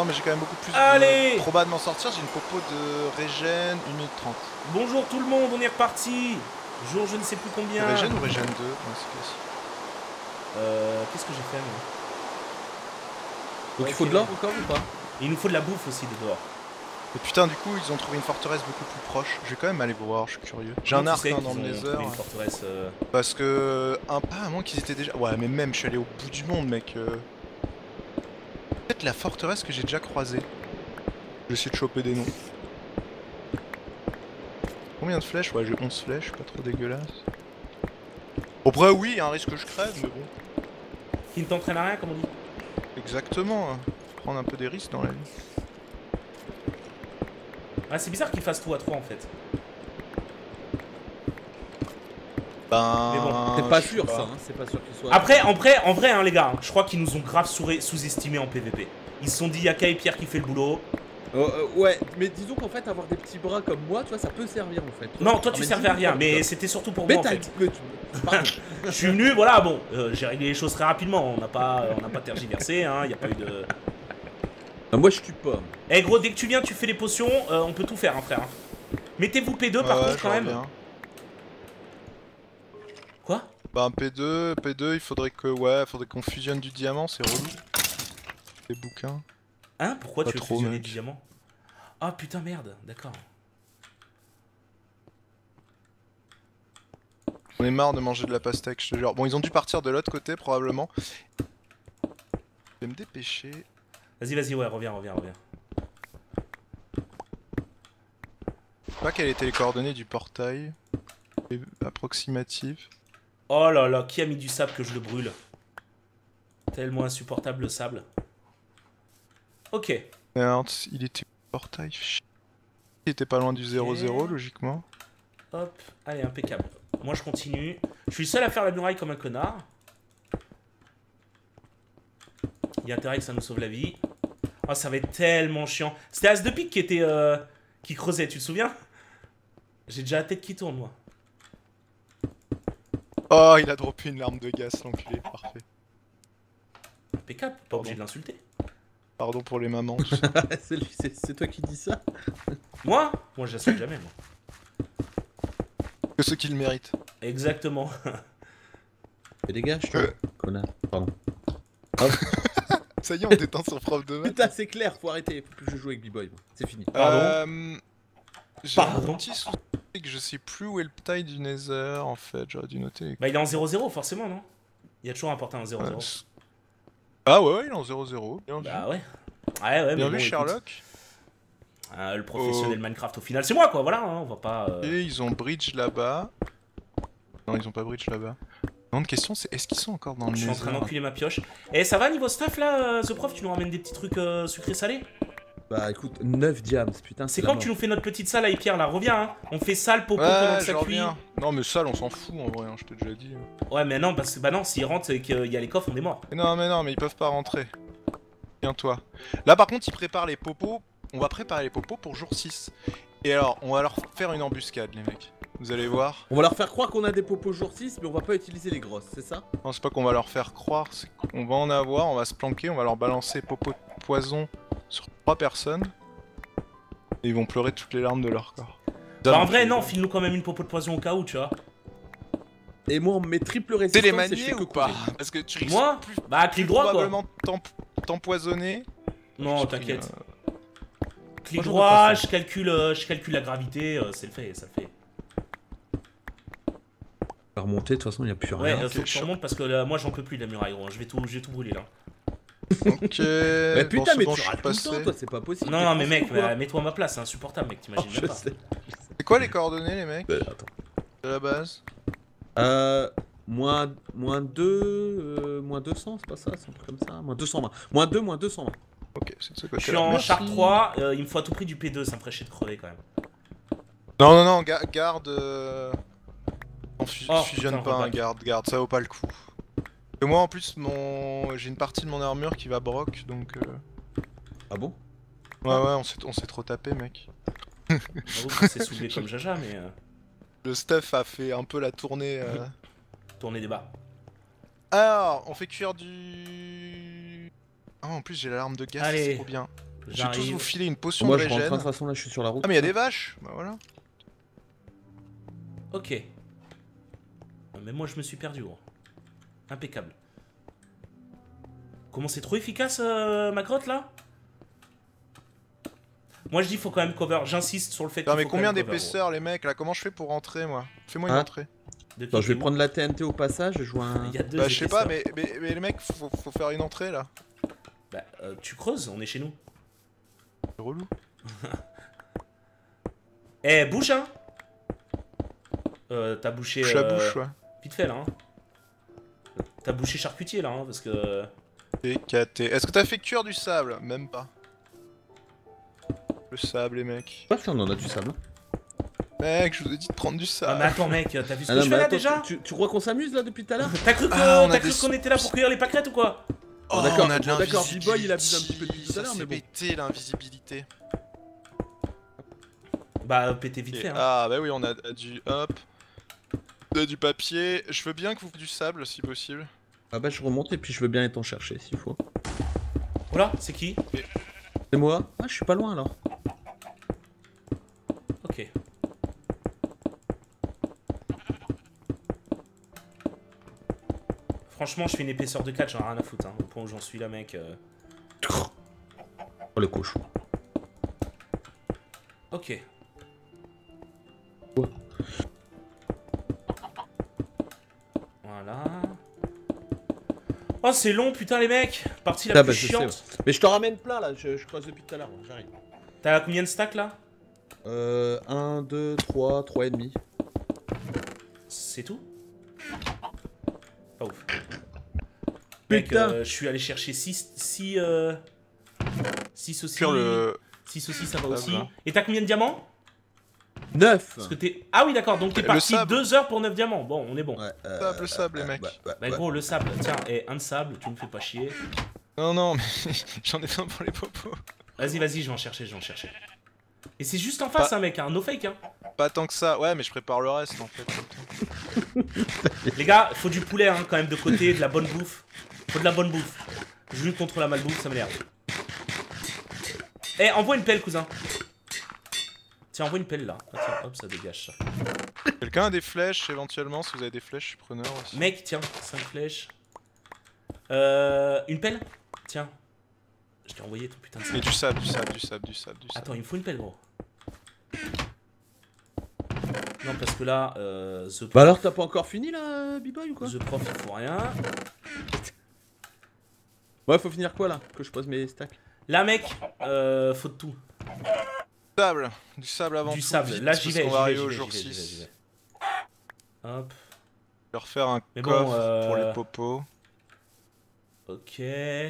mais j'ai quand même beaucoup plus Allez de proba de m'en sortir. J'ai une popo de régène 1 minute 30. Bonjour tout le monde, on est reparti. Jour je ne sais plus combien. Régène ou régène 2? Ouais, c'est classique. Qu'est-ce que j'ai fait moi? Donc il faut de l'or encore ou pas? Il nous faut de la bouffe aussi de dehors. Et putain, du coup, ils ont trouvé une forteresse beaucoup plus proche. Je vais quand même aller voir, je suis curieux. J'ai un Comment tu arc sais hein, qu'ils dans le ont Nether. trouvé une forteresse, Parce que. Ah, à moins qu'ils étaient déjà. Ouais, mais même, je suis allé au bout du monde, mec. Peut-être la forteresse que j'ai déjà croisée. Je vais essayer de choper des noms. Combien de flèches? Ouais, j'ai 11 flèches, pas trop dégueulasse. Après, oui, il y a un risque que je crève, mais bon. Qui ne t'entraîne à rien comme on dit. Exactement, hein. Prendre un peu des risques dans la vie. Ah c'est bizarre qu'ils fassent tout à 3 en fait. Ben. Mais bon, C'est pas je sais sûr ça, hein. C'est pas sûr qu'il soit. Après, en vrai hein, les gars, je crois qu'ils nous ont grave sous-estimés en PVP. Ils se sont dit, Yaka et Pierre qui fait le boulot. Ouais, mais disons qu'en fait, avoir des petits bras comme moi, tu vois, ça peut servir en fait. Non, toi tu mais servais à dis-moi, rien, mais toi. c'était surtout pour Mais moi en t'as fait. dit que pardon. Je suis venu, voilà, bon, j'ai réglé les choses très rapidement, on n'a pas tergiversé, hein, y a pas eu de... Moi je tue pas. Eh gros, dès que tu viens, tu fais les potions, on peut tout faire, hein, frère. Mettez-vous P2 par contre quand même. Quoi? Bah un P2, il faudrait que faudrait qu'on fusionne du diamant, c'est relou. Les bouquins. Hein? Pourquoi Pas tu veux trop, fusionner mec. du diamant? Ah putain merde, d'accord. On est marre de manger de la pastèque, je te jure. Bon, ils ont dû partir de l'autre côté probablement. Je vais me dépêcher. Vas-y, ouais, reviens. Je sais pas quelles étaient les coordonnées du portail. Approximative. Oh là là, qui a mis du sable que je le brûle? Tellement insupportable le sable. Ok. Merde, il était portail. Il était pas loin du 0-0 logiquement. Hop, allez, impeccable. Moi je continue. Je suis le seul à faire la muraille comme un connard. Il y a intérêt que ça nous sauve la vie. Oh, ça va être tellement chiant. C'était As de pique qui était... qui creusait, tu te souviens? J'ai déjà la tête qui tourne, moi. Oh, il a droppé une larme de gaz, l'enculé, parfait. Impeccable, pas obligé de l'insulter. Pardon pour les mamans. C'est toi qui dis ça? Moi je l'insulte jamais, moi. Que ceux qui le méritent. Exactement. Mais les gars, je suis connard. Pardon. Ça y est, on détend sur prof de maths. Putain, c'est clair, faut arrêter. Faut plus que je joue avec B-Boy. C'est fini. Pardon. J'ai un Pardon. petit souci que je sais plus où est le taille du Nether en fait, j'aurais dû noter. Bah il est en 0-0 forcément, non? Il y a toujours un portail en 0-0. Ah ouais, il est en 0-0. Bien vu. Bah ouais. Ouais, Bien mais vu bon, Sherlock. écoute, le professionnel Minecraft au final, c'est moi quoi, voilà, hein, on va pas... Et ils ont bridge là-bas. Non, ils ont pas bridge là-bas. La grande question c'est est-ce qu'ils sont encore dans le Je suis en train Nether? d'enculer ma pioche. Eh, ça va niveau stuff là, The Prof, tu nous ramènes des petits trucs sucrés salés? Bah écoute, 9 diams, putain. C'est la quand mort. tu nous fais notre petite salle avec Pierre là, reviens hein. On fait salle, popo pendant Ouais, que ça je cuit. reviens. Non, mais ça, on s'en fout en vrai, hein, je t'ai déjà dit. Ouais mais non, parce que bah non, s'ils rentrent et qu'il y a les coffres, on est mort. Mais non, mais ils peuvent pas rentrer. Viens-toi. Là, par contre, ils préparent les popos. On va préparer les popos pour jour 6. Et alors, on va leur faire une embuscade, les mecs. Vous allez voir. On va leur faire croire qu'on a des popos jour 6, mais on va pas utiliser les grosses, c'est ça? Non, c'est pas qu'on va leur faire croire, c'est qu'on va en avoir, on va se planquer, on va leur balancer popos de poison sur 3 personnes. Et ils vont pleurer toutes les larmes de leur corps. Bah en vrai non, file-nous quand même une popo de poison au cas où, tu vois. Et moi on me met triple T'es résistance les et je manier fais que ou pas? courir. Parce que tu risques Moi plus Bah clic droit quoi. probablement t'empoisonner. Non, J'ai t'inquiète. pris, Clic Moi, j'en ai droit, pas je calcule la gravité, c'est le fait, ça le fait. On va remonter, de toute façon il n'y a plus Ouais, rien. faut que je remonte parce que là, moi j'en peux plus de la muraille gros, je vais tout brûler là. Ok. Mais bon, putain, c'est mais bon, tu je suis rates tout le temps, passé. toi, c'est pas possible. Non, t'es non mais français mec, ou quoi? mets-toi à ma place, c'est insupportable mec, Oh, t'imagines je même pas. sais. C'est quoi les coordonnées, les mecs? Attends. De la base? Moins 2, moins 200, c'est pas ça, c'est un truc comme ça. Moins 220. Moins 2, moins 220. Ok, c'est de ce Je côté. suis en char 3, il me faut à tout prix du P2, ça me ferait chier de crever quand même. Non, garde. On Oh, fusionne putain, pas, hein, reback. garde, ça vaut pas le coup. Et moi en plus, j'ai une partie de mon armure qui va broc, donc. Ah bon? Ouais, on s'est trop tapé, mec. J'avoue qu'on s'est soulevé comme Jaja, mais Le stuff a fait un peu la tournée. tournez des bas. Alors, on fait cuire du. Ah, en plus, j'ai l'alarme de gaz, Allez. c'est trop bien. Je vais tous J'arrive. vous filer une potion Moi de je rentre, de régène. toute façon là je suis sur la route. Ah mais il y a des vaches. Bah voilà. Ok. Mais moi je me suis perdu gros. Impeccable. Comment c'est trop efficace ma grotte là? Moi je dis faut quand même cover, j'insiste sur le fait qu'il Non mais faut combien quand même cover, d'épaisseur les mecs là? Comment je fais pour rentrer moi? Fais-moi une Hein entrée. gros. De qui Attends, je vais t'es où? prendre la TNT au passage, je joue un... Il y a deux Bah je sais pas épaisseurs. mais les mecs faut faire une entrée là. Bah, tu creuses, on est chez nous. C'est relou. Eh, bouge hein. T'as bouché... Bouche à bouche ouais. Vite fait là hein. T'as bouché charcutier là hein, parce que... TKT. Est-ce que t'as fait cuire du sable? Même pas. Le sable les mecs. Pas si on en a du sable. Mec, je vous ai dit de prendre du Ah sable. mais attends mec, t'as vu ce que non, je mais fais là attends, déjà? tu crois qu'on s'amuse là depuis tout à l'heure? T'as cru Ah, on a des qu'on était là pour cueillir les pâquerettes ou quoi? Oh, d'accord, on a de d'accord, l'invisibilité. B-Boy, il abuse un petit peu depuis tout à Ça l'heure, s'est mais bon. pété l'invisibilité. Bah pétez vite Ok. fait hein. Ah bah oui, on a du hop. On a du papier. Je veux bien que vous fassiez du sable si possible. Ah bah je remonte et puis je veux bien aller t'en chercher s'il faut. Voilà, c'est qui? C'est moi? Ah je suis pas loin alors. Ok. Franchement, je fais une épaisseur de 4, j'en ai rien à foutre. Hein. Au point où j'en suis là, mec. Oh le cochon. Ok. Voilà. Oh, c'est long, putain, les mecs. Partie la Ah plus bah je sais, chiante. ouais. Mais je te ramène plein là, je creuse depuis tout à l'heure, j'arrive. T'as combien de stacks là? 1, 2, 3, 3 et demi. C'est tout? Pas ouf. Mec, Putain. je suis allé chercher 6 aussi. Sur le... 6 aussi, ça va Ah, aussi. voilà. Et t'as combien de diamants? 9. Parce que t'es... Ah oui, d'accord, donc t'es Le parti sable. 2 heures pour 9 diamants. Bon, on est bon. Ouais, Le sable les mecs. Bah gros, le sable, tiens, et un de sable, tu me fais pas chier. Non non mais j'en ai besoin pour les popos. Vas-y, vas-y, je vais en chercher, Et c'est juste en face, Pas- hein, mec, un no fake, hein. Pas tant que ça. Ouais mais je prépare le reste en fait. Les gars, faut du poulet, hein, quand même, de côté, de la bonne bouffe. Faut de la bonne bouffe. Je lutte contre la malbouffe, ça m'énerve. Eh, envoie une pelle, cousin. Tiens, envoie une pelle là. Ah, tiens, hop, ça dégage ça. Quelqu'un a des flèches éventuellement? Si vous avez des flèches, je suis preneur aussi. Mec, tiens, 5 flèches. Une pelle? Tiens. Je t'ai envoyé ton putain de Mais sable. du sable, du sable, du sable, du sable, du sable. Attends, il me faut une pelle, gros. Non, parce que là, The Bah alors t'as pas encore fini là, B-Boy ou quoi? The Prof, il faut rien. Ouais, faut finir quoi là? Que je pose mes stacks. Là, mec, faut de tout. Du sable avant Du tout. sable. vite, Là, parce j'y vais, qu'on j'y va vais, arriver j'y au vais, jour j'y vais, 6. j'y vais. Hop, Je vais refaire un Mais bon, coffre pour les popos. ok.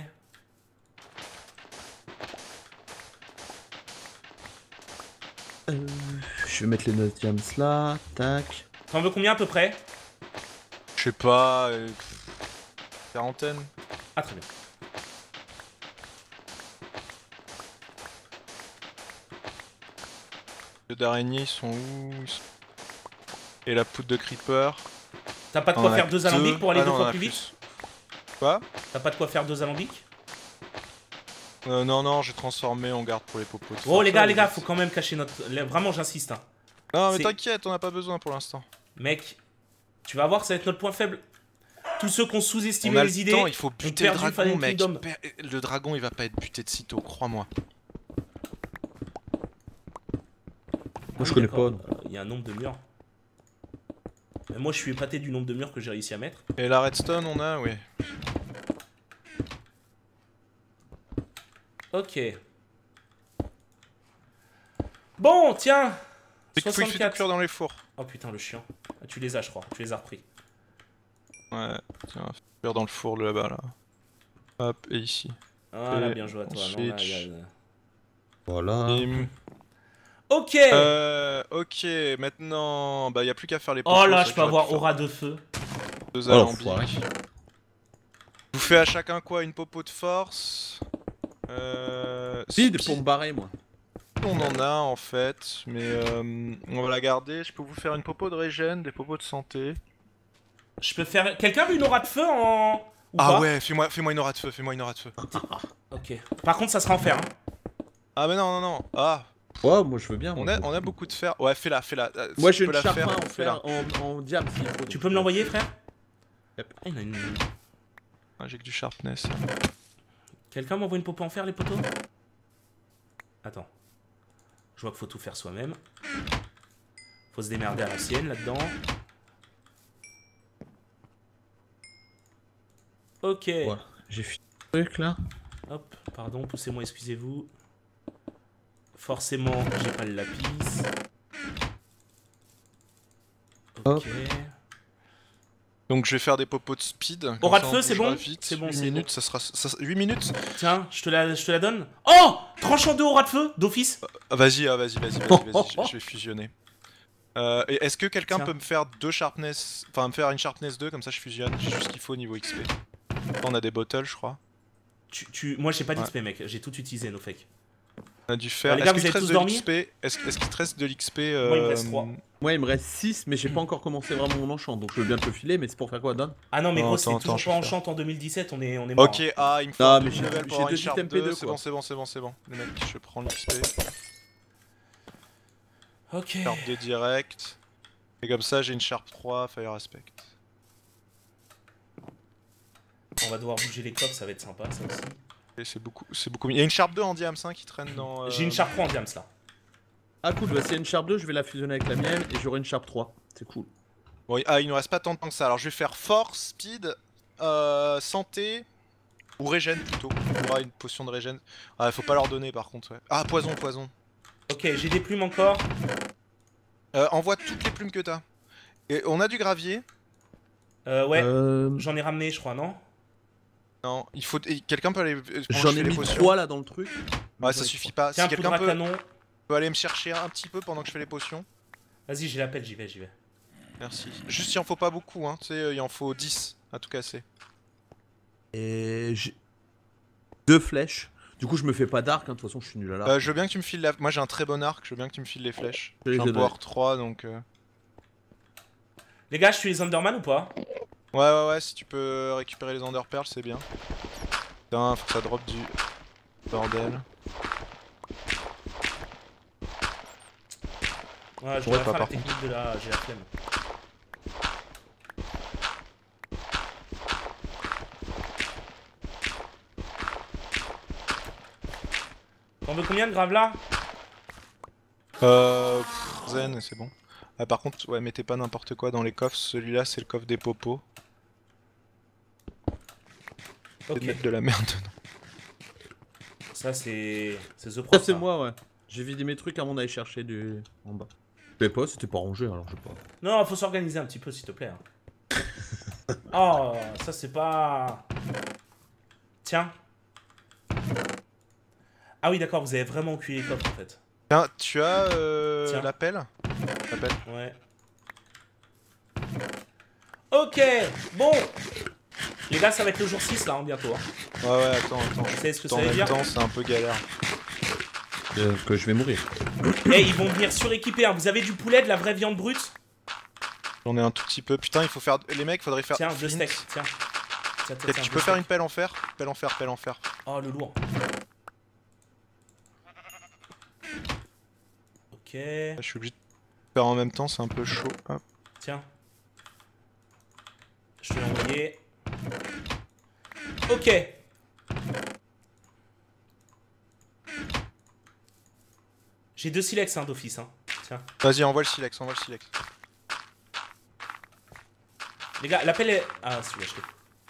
Je vais mettre les 9 diams là, tac. T'en veux combien à peu près? Je sais pas... quarantaine. Ah, très bien. Les d'araignées ils sont où? Et la poudre de creeper. T'as pas de On quoi en a faire 2 deux. alambics pour aller Ah 2 non, on en fois a plus vite? Quoi? T'as pas de quoi faire 2 alambics? Non, non, j'ai transformé, on garde pour les popos. Oh les gars, faut quand même cacher notre... Vraiment, j'insiste, hein. Non, mais c'est- t'inquiète, on n'a pas besoin pour l'instant. Mec, tu vas voir, ça va être notre point faible. Tous ceux qui ont On sous-estimé a les le idées... temps, il faut buter le perdu dragon, Fallen mec. Kingdom. Le dragon, il va pas être buté de sitôt, crois-moi. Moi je connais pas. non. Il y a un nombre de murs. Mais moi, je suis épaté du nombre de murs que j'ai réussi à mettre. Et la redstone, on a, oui. Ok. Bon, tiens. C'est qu'il faut y faire 64. cuire dans les fours. Oh putain, le chiant. Ah, tu les as, je crois. Tu les as repris. Ouais, tiens, cuire dans le four là-bas, là. Hop, et ici. Voilà, Et bien joué à toi. on Non, là, switch. Voilà. Bim. Ok. Ok, maintenant, bah y a plus qu'à faire les Oh popos, là, ça je peux j'aurais avoir pu faire aura de feu. 2 Oh, alambics. l'enfoiré. Je vous fais à chacun quoi? Une popo de force. Speed Speed, pour me barrer moi. on en a en fait, mais on va la garder. Je peux vous faire une popo de régène, des popos de santé. Je peux faire... Quelqu'un veut une aura de feu en... Ou Ah pas ouais, fais-moi une aura de feu, fais-moi une aura de feu. Ok. Par contre, ça sera en fer. Hein. Ah mais non, non, non. Ah, Ouais, moi je veux bien. moi, on a beaucoup de fer. Ouais, fais-la, fais-la. Si Moi tu j'ai peux une la charpe faire, en fais-la. fer, en diable s'il faut. Tu peux me l'envoyer, frère? Yep. Ah, il y en a une... Ah, j'ai que du sharpness. Quelqu'un m'envoie une popo en fer, les poteaux? Attends. Je vois qu'il faut tout faire soi-même. Faut se démerder à l'ancienne, là-dedans. Ok. Ouais, j'ai fini le truc là. Hop, pardon, poussez-moi, excusez-vous. Forcément, j'ai pas le lapis. Ok. Donc je vais faire des popos de speed. comme Aura de ça, on feu, c'est bougera bon vite. C'est bon, 8 c'est minutes, ça sera. 8 minutes. Tiens, je te la donne. Oh, tranchant de aura de feu, d'office. Ah, vas-y, vas-y, je vais fusionner. Et est-ce que quelqu'un Tiens. peut me faire deux sharpness. Enfin, me faire une sharpness 2, comme ça je fusionne. J'ai juste ce qu'il faut au niveau XP. On a des bottles, je crois. Moi, j'ai pas Ouais. d'XP, mec. J'ai tout utilisé, no fake. On a dû faire. Les gars, Est-ce vous qu'il te avez reste tous de dormi l'XP? Est-ce qu'il te reste de l'XP Moi, il me reste 3. Moi il me reste 6, mais j'ai pas encore commencé vraiment mon enchant, donc je veux bien te le filer, mais c'est pour faire quoi, Don? Ah non, mais Non, gros, c'est attends, toujours je pas vais en faire. chante en 2017, on est mort. Ok, ah, il me faut Non, un mais demi-level j'ai pour avoir deux une sharp items 2. P2, C'est quoi. bon, c'est bon, c'est bon, c'est bon. Les mecs, je prends l'XP. Ok. Sharp 2 direct. Et comme ça, j'ai une Sharp 3, Fire Aspect. On va devoir bouger les coffres, ça va être sympa, ça aussi. Et c'est beaucoup mieux. Il y a une Sharp 2 en Diams 5 qui traîne dans. J'ai une Sharp 3 en diams, là. Ah cool, bah s'il y a une Sharp 2, je vais la fusionner avec la mienne et j'aurai une Sharp 3. C'est cool. Bon, ah, il nous reste pas tant de temps que ça. Alors je vais faire Force, Speed, Santé. Ou Régène plutôt. On aura une potion de Régène. Ah, faut pas leur donner par contre, ouais. Ah, poison, poison. Ok, j'ai des plumes encore. Envoie toutes les plumes que t'as. Et on a du gravier. Ouais, Euh, j'en ai ramené, je crois, non? Non, il faut. Quelqu'un peut aller. pendant que J'en je fais ai les mis potions. 3 là dans le truc. Ouais, ça suffit pas. Tiens, Si poudre quelqu'un à canon. peut aller me chercher un petit peu pendant que je fais les potions. Vas-y, j'ai l'appel, j'y vais, j'y vais. Merci. Juste, il en faut pas beaucoup, hein. Tu sais, il en faut 10 à tout casser. Et j'ai 2 flèches. Du coup, je me fais pas d'arc, hein. De toute façon, je suis nul à l'arc. Je veux bien que tu me files la. Moi j'ai un très bon arc, je veux bien que tu me files les flèches. Je J'ai les un ai power donnés. 3 donc. Les gars, je suis les Underman ou pas? Ouais, si tu peux récupérer les Ender Pearls, c'est bien. Putain, faut que ça drop du bordel. Ouais, je pourrais devrais pas, faire la par technique de la... J'ai la flemme. T'en veux combien de graves là? Zen, c'est bon. Ah, par contre, ouais, mettez pas n'importe quoi dans les coffres. Celui-là, c'est le coffre des popos. Ok, Mettre de la merde dedans. ça c'est... C'est The Ça, Prof. c'est ça. moi, ouais. J'ai vidé mes trucs avant d'aller chercher du. En bas. Je savais pas, c'était pas rangé alors je sais pas. Non, faut s'organiser un petit peu, s'il te plaît. hein. Oh, ça c'est pas... Tiens. Ah oui, d'accord, vous avez vraiment enculé les coffres en fait. Tiens, tu as Tiens. l'appel? L'appel. Ouais. Ok, bon. Les gars, ça va être le jour 6 là, hein, bientôt. hein. Ouais, attends. Vous savez ce que En ça veut même dire? temps, c'est un peu galère. Que je vais mourir. Eh, ils vont venir suréquiper. Hein. Vous avez du poulet, de la vraie viande brute? J'en ai un tout petit peu. Putain, il faut faire. Les mecs, faudrait faire. Tiens, 2 flint. steaks, tiens. Tiens, Tu deux peux faire steaks. une pelle en fer? Pelle en fer. Oh, le lourd. Ok, Je suis obligé de faire en même temps, c'est un peu chaud. Hop. tiens. Je te l'ai envoyé. Ok. J'ai 2 silex hein, d'office. Hein. Tiens. Vas-y, envoie le silex. Les gars, l'appel est... Ah, celui-là, je l'ai.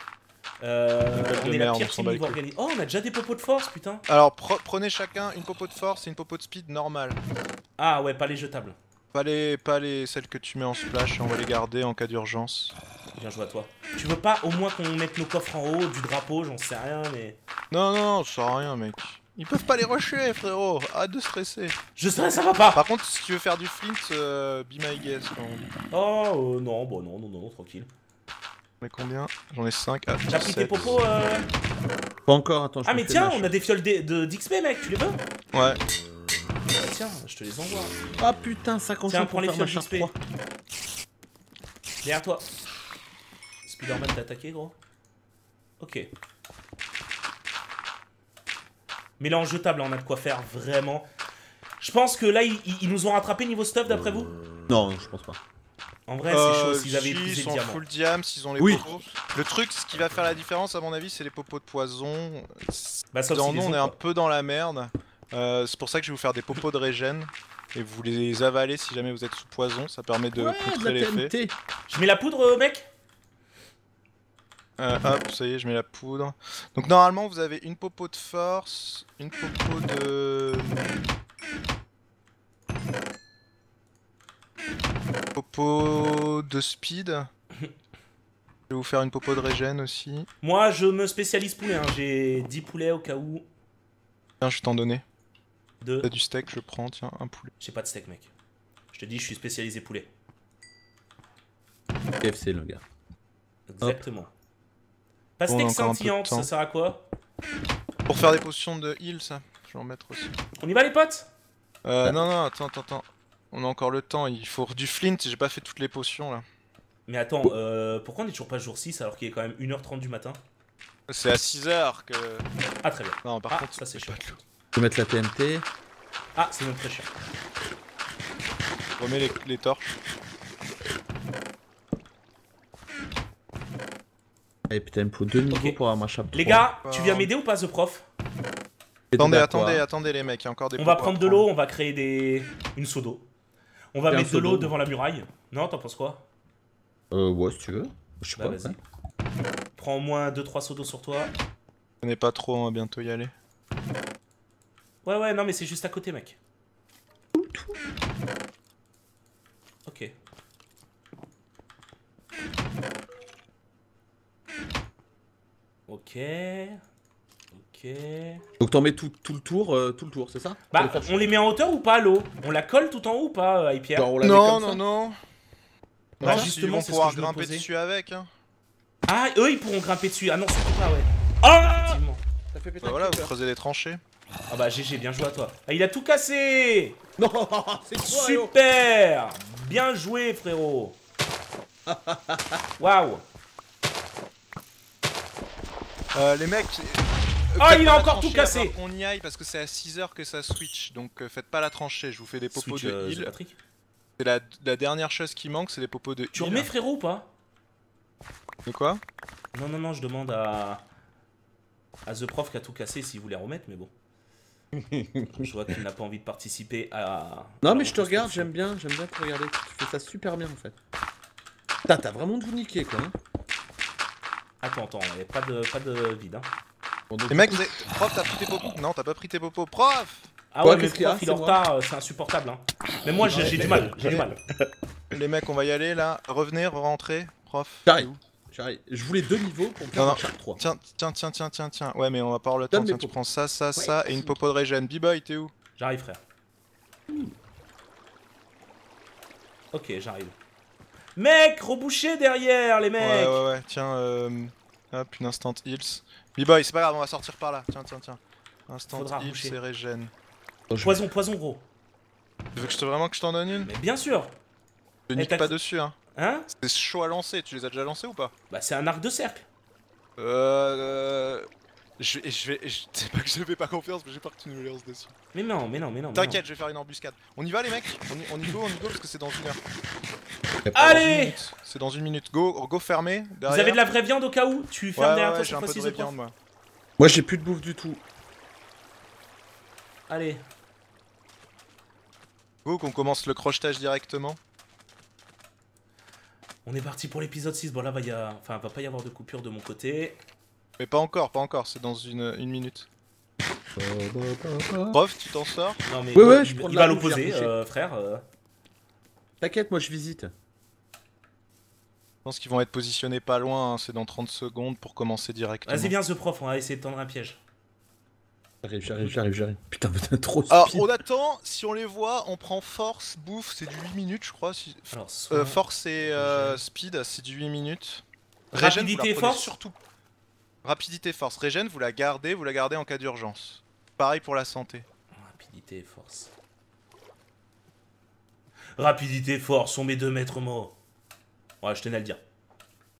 On de est la merde, pire on s'en team bat les niveau couilles. organisé. Oh, on a déjà des popos de force, putain. Alors, prenez chacun une popo de force et une popo de speed normale. Ah ouais, pas les jetables. Pas les celles que tu mets en splash, on va les garder en cas d'urgence. Bien joué à toi. Tu veux pas au moins qu'on mette nos coffres en haut, du drapeau, j'en sais rien, mais... Non, ça sert à rien, mec. Ils peuvent pas les rusher, frérot. Arrête de stresser. Je sais, ça va pas. Par contre, si tu veux faire du flint, be my guest. Comme on dit. Oh, non, bon, non, tranquille. Mais combien? J'en ai 5. Ah, T'as pris tes 7. popos Pas encore, attends, je Ah me mais fais tiens, lâcher. on a des fioles d'XP mec, tu les veux? Ouais. Ah, tiens, je te les envoie. Ah putain, 50 Tiens, ans prends pour les faire ma fioles Sharp d'XP. 3. Derrière toi. Spider-Man t'a attaqué gros. Ok. Mais là en jetable, on a de quoi faire vraiment. Je pense que là, ils nous ont rattrapé niveau stuff d'après vous? Non, je pense pas. En vrai, c'est chaud s'ils avaient si, épuisé ils le sont diamant. full diam, s'ils ont les Oui. popos. Le truc, ce qui va faire la différence à mon avis, c'est les popos de poison. Bah, sauf Dans s'ils nous, les on ont, est un quoi. peu dans la merde. C'est pour ça que je vais vous faire des popos de régène. Et vous les avalez si jamais vous êtes sous poison, ça permet de Ouais, contrer de la l'effet. TNT. Je mets la poudre, mec? Hop, ça y est, je mets la poudre. Donc normalement, vous avez une popo de force, une popo de... Popo de speed. Je vais vous faire une popo de régène aussi. Moi, je me spécialise poulet, hein. J'ai 10 poulets au cas où. Tiens, je vais t'en donner. De... T'as du steak, je prends, tiens, un poulet. J'ai pas de steak, mec. Je te dis, je suis spécialisé poulet. KFC, le gars. Exactement. Bon, on a Pastèque encore un peu de scintillante, temps. ça sert à quoi? Pour faire des potions de heal, ça. Je vais en mettre aussi. On y va, les potes? Non, attends. On a encore le temps, il faut du flint, j'ai pas fait toutes les potions là. Mais attends, pourquoi on est toujours pas jour 6 alors qu'il est quand même 1h30 du matin? C'est à 6h que... Ah, très bien. Non, par Ah, contre, ça c'est chiant. Je vais mettre la TNT. Ah, c'est notre très chiant. remets les torches. Et putain, il me faut 2 niveaux Ok. pour avoir ma chape. Les gars, tu viens m'aider ou pas, The Prof? Attendez les mecs, il y a encore des On va popos à prendre de l'eau, on va créer une seau d'eau. On va Et un mettre de seau l'eau d'eau. devant la muraille. Non, t'en penses quoi? Ouais, si tu veux. Je sais Bah, pas. vas-y. ouais. Prends au moins 2-3 seaux d'eau sur toi. On n'est pas trop, on va bientôt y aller. Ouais, non, mais c'est juste à côté, mec. Ok. Ok. Donc t'en mets tout le tour, c'est ça? Bah, Pour les faire on les met en hauteur ou pas, l'eau? On la colle tout en haut ou pas, Pierre? Genre, on la met comme ça Non. Bah, Non, justement, ils c'est vont ce pouvoir que je me grimper posais. dessus avec. Hein. Ah, eux, ils pourront grimper dessus. Ah non, surtout pas, ouais. Ah, effectivement. Ça fait péter Bah un voilà, vous creeper. creusez des tranchées. Ah bah, GG, bien joué à toi. Ah, il a tout cassé. Non, c'est toi, yo. Super. Bien joué, frérot. Waouh. Les mecs... Ah, faites il pas a la encore tranchée tout cassé. avant qu'on y aille parce que c'est à 6h que ça switch. Donc faites pas la tranchée, je vous fais des popos Switch, de The heal. Patrick. C'est la dernière chose qui manque, c'est les popos de Tu heal. remets, frérot, ou pas? De quoi? Non, je demande à The Prof qui a tout cassé s'il voulait remettre, mais bon. Je vois qu'il n'a pas envie de participer à... Non, à mais la je te regarde, reconstruction. j'aime bien te regarder. Tu fais ça super bien en fait. T'as vraiment tout niqué quoi. Hein. Attends, il n'y a pas de vide. Hein. Bon, donc, Les mecs, vous avez... Prof, t'as pris tes popos? Non, t'as pas pris tes popos. Prof! Ah Quoi, ouais, mais qu'est-ce qu'il y a Prof, il est en C'est moi. retard, c'est insupportable. Hein. Mais moi, j'ai du mal, Les mecs, on va y aller là. Revenez, rentrez. Prof. J'arrive. J'arrive. Je voulais 2 niveaux pour me faire Non, un non. chaque 3. Tiens. Ouais, mais on va pas avoir le temps. Donne Tiens, mes tu popos. prends ça, Ouais, et une popo de régène. B-boy, t'es où? J'arrive, frère. Ok, j'arrive. Mec, rebouché derrière, les mecs. Ouais. Tiens, hop, une instant heals. B-boy, c'est pas grave, on va sortir par là. Tiens. Instant Faudra heals reboucher. et régène. Poison, gros. Tu veux que vraiment que je t'en donne une? Mais bien sûr. Je Eh, nique t'as- pas dessus, hein. Hein? C'est chaud à lancer. Tu les as déjà lancés ou pas? Bah, c'est un arc de cercle. C'est pas que je fais pas confiance, mais j'ai peur que tu nous les lances dessus. Mais non. T'inquiète, je vais faire une embuscade. On y va, les mecs? On y go parce que c'est dans 1 heure. Allez! C'est dans 1 minute. Go fermé. Derrière. Vous avez de la vraie viande au cas où? Tu fermes derrière toi j'ai cette un peu de fois-ci, vraie The Prof. viande, moi. Moi j'ai plus de bouffe du tout. Allez. Go, qu'on commence le crochetage directement. On est parti pour l'épisode 6. Bon, là, va pas y avoir de coupure de mon côté. Mais pas encore, c'est dans une minute. Prof, tu t'en sors? Non, mais Ouais, je il, prends de il la va bouffe, l'opposer, j'ai repoussé. frère. T'inquiète, moi je visite. Je pense qu'ils vont être positionnés pas loin, hein, c'est dans 30 secondes pour commencer directement. Vas-y, viens, The Prof, on va essayer de tendre un piège. J'arrive. Putain, mais t'as trop Alors, speed. on attend, si on les voit, on prend force, bouffe, c'est du 8 minutes, je crois. Alors, soit... Force et Régène. speed, c'est du 8 minutes. Rapidité vous la et prenez force surtout. Rapidité, force. Régène, vous la gardez en cas d'urgence. Pareil pour la santé. Rapidité et force. Rapidité et force sont mes 2 maîtres mots. Ouais, je tenais à le dire.